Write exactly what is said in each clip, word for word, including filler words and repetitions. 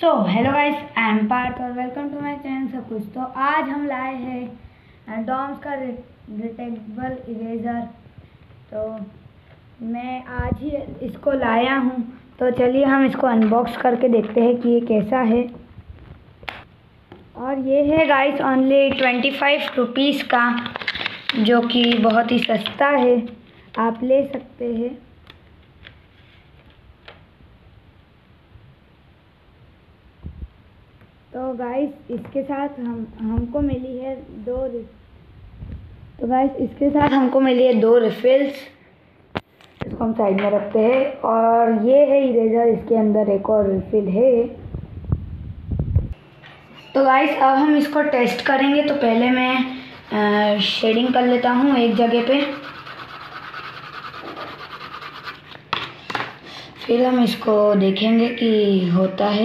So hello guys, I am Parth और welcome to my channel सब कुछ। तो आज हम लाए हैं डॉम्स का रिटेक्टेबल इरेजर। तो मैं आज ही इसको लाया हूँ, तो चलिए हम इसको अनबॉक्स करके देखते हैं कि ये कैसा है। और ये है guys only twenty five rupees का, जो कि बहुत ही सस्ता है, आप ले सकते हैं। तो गाइस इसके साथ हम हमको मिली है दो तो गाइस इसके साथ हमको मिली है दो रिफिल्स। इसको हम साइड में रखते हैं। और ये है इरेजर, इसके अंदर एक और रिफिल है। तो गाइस अब हम इसको टेस्ट करेंगे। तो पहले मैं शेडिंग कर लेता हूँ एक जगह पे, फिर हम इसको देखेंगे कि होता है।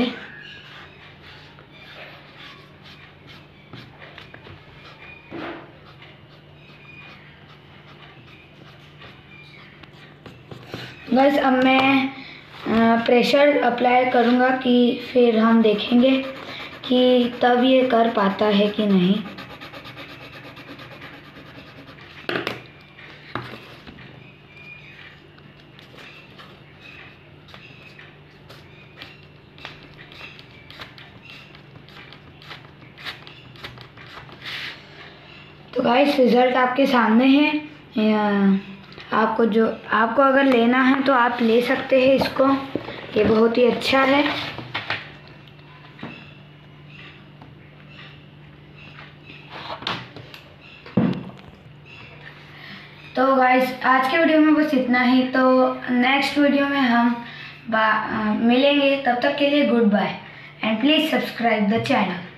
बस अब मैं प्रेशर अप्लाई करूँगा कि फिर हम देखेंगे कि तब ये कर पाता है कि नहीं। तो गाइस रिज़ल्ट आपके सामने है। आपको जो आपको अगर लेना है तो आप ले सकते हैं इसको, ये बहुत ही अच्छा है। तो गाइस आज के वीडियो में बस इतना ही। तो नेक्स्ट वीडियो में हम बा, आ, मिलेंगे। तब तक के लिए goodbye and please subscribe the channel.